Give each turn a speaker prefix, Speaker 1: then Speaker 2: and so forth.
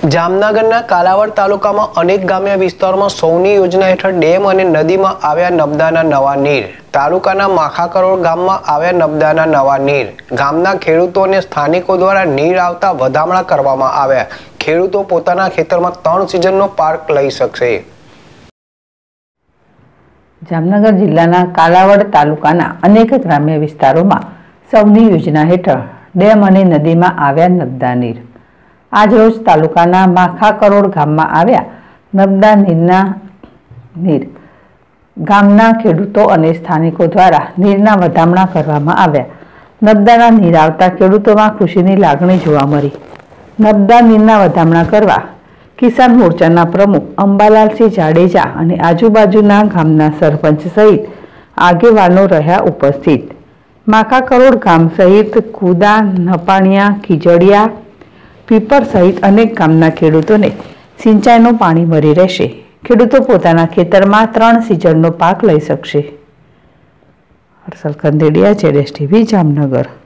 Speaker 1: જામનગરના કાલાવડ તાલુકામાં અનેક ગ્રામ્ય વિસ્તારોમાં સૌની યોજના હેઠળ ડેમ અને નદીમાં આવ્યા નબદાના નવા નીર। તાલુકાના માખાકરોડ ગામમાં આવ્યા નબદાના નવા નીર। ગામના ખેડૂતો અને સ્થાનિકો દ્વારા નીર આવતા વધામણા કરવામાં આવ્યા। ખેડૂતો પોતાના ખેતરમાં 3 સિઝનનો પાક લઈ શકશે।
Speaker 2: જામનગર જિલ્લાના કાલાવડ તાલુકાના અનેક ગ્રામ્ય વિસ્તારોમાં સૌની યોજના હેઠળ ડેમ અને નદીમાં આવ્યા નબદા નીર। આજરોજ તાલુકાના માખાકરોડ ગામમાં આવ્યા નબદા નીર ગામના ખેડૂતો અને સ્થાનિકો દ્વારા નીરના વધામણા કરવામાં આવ્યા। નબદાના નીર આવતા ખેડૂતોમાં ખુશીની લાગણી જોવા મળી। નબદા નીરના વધામણા કરવા કિસાન મોરચાના પ્રમુખ અંબાલાલસિંહ જાડેજા અને આજુબાજુના ગામના સરપંચ સહિત આગેવાનો રહ્યા ઉપસ્થિત। માખાકરોડ ગામ સહિત કુદા, નપાણિયા, ખીજડીયા, પીપર સહિત અનેક ગામના ખેડૂતોને સિંચાઈનું પાણી મળી રહેશે। ખેડૂતો પોતાના ખેતરમાં 3 સિઝનનો પાક લઈ શકશે। હર્ષલ કંદેડિયા, ZSTV, જામનગર।